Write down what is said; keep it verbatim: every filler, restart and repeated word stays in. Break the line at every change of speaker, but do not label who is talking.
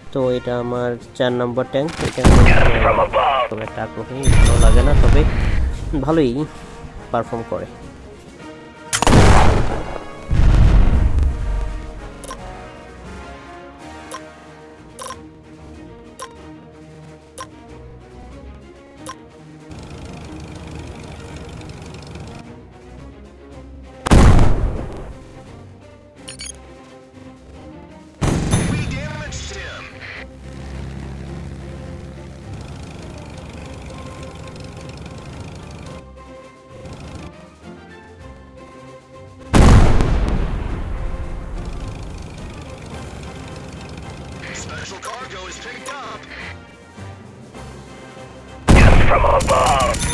তো এটা আমার চার নম্বর ট্যাঙ্ক। এটা তবে আগ্রহী ভালো লাগে না, তবে ভালোই পারফর্ম করে।
From above.